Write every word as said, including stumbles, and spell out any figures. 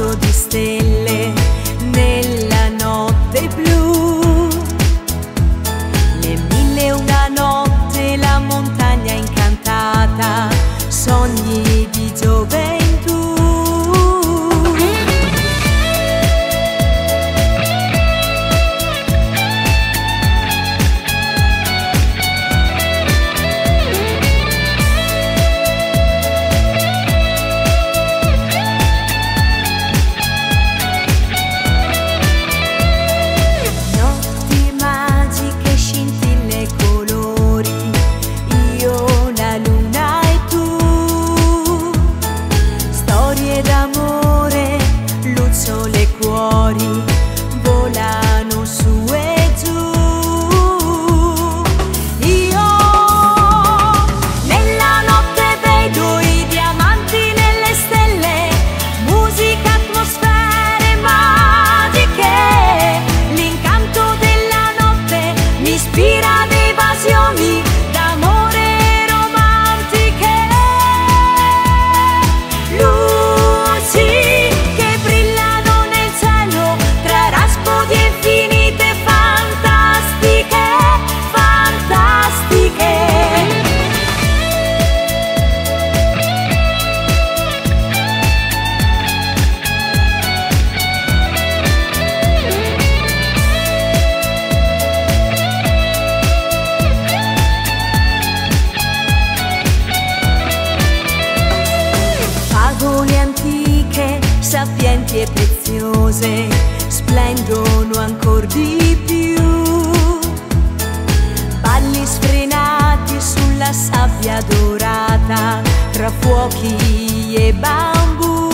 mondo di stelle nella notte blu. Le mille e una notte, la montagna incantata, sogni di gioventù. Le cuori volano su e giù. Io nella notte vedo i diamanti nelle stelle, musica, atmosfere magiche. L'incanto della notte mi ispira ad evasioni d'amore romantiche. Luci antiche, sapienti e preziose, splendono ancor di più. Balli sfrenati sulla sabbia dorata, tra fuochi e bambù.